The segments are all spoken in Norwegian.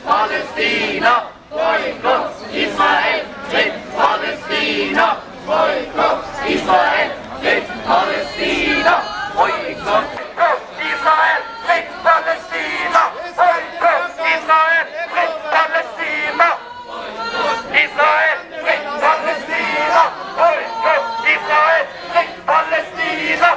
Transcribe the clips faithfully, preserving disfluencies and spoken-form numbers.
Palästina, boykott Israel, fritt Palästina, boykott Israel, fritt Palästina, boykott Israel, fritt Palästina, boykott Israel, fritt Palästina, Israel, fritt Palästina, boykott Israel, fritt Palästina.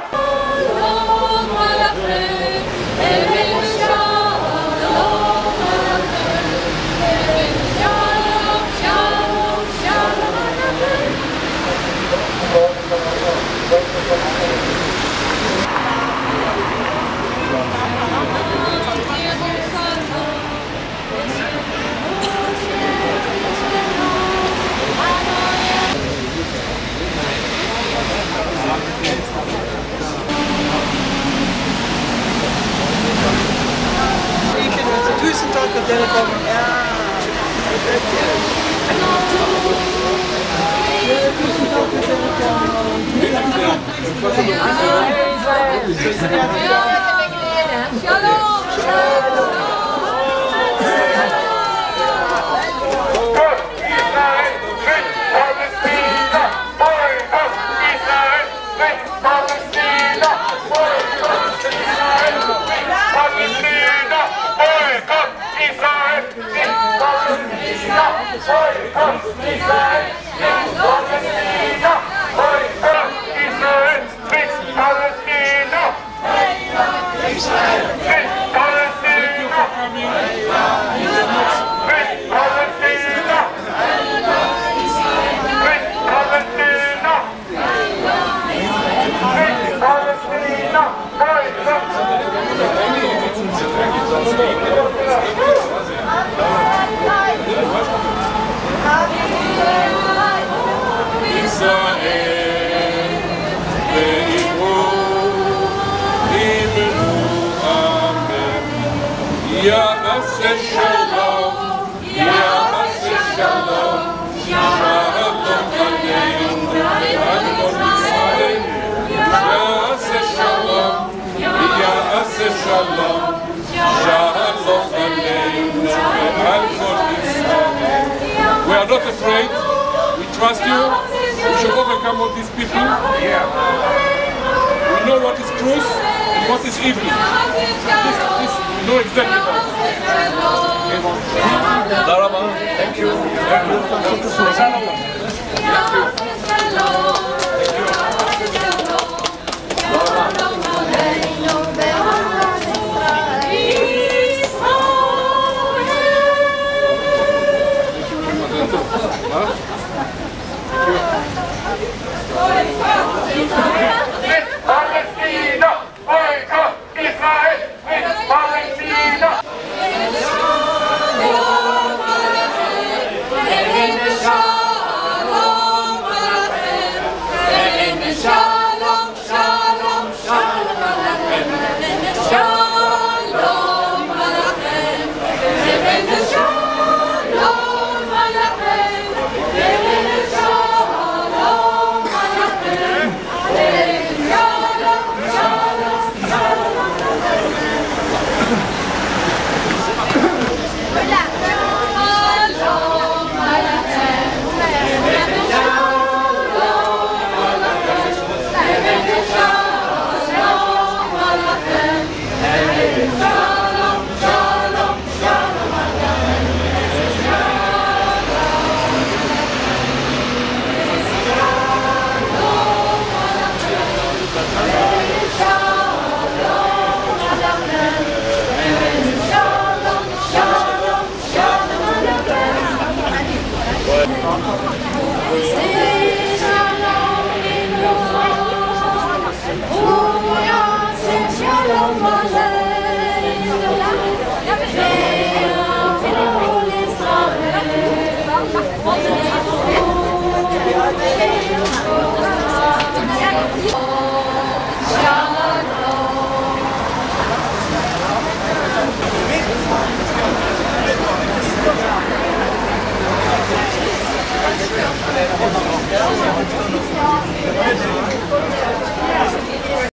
Tusen takk at dere kom. Ja. Tusen takk at dere kom. Shalom! Ya Asr Shalom, Ya Asr Shalom, Shalom Aleichem, Ya Asr Shalom, Ya Asr Shalom, Shalom Aleichem, we are not afraid, we trust you, we should overcome all these people. We know what is truth and what is evil. This, this, we know exactly what. Thank you. Thank you. Thank you.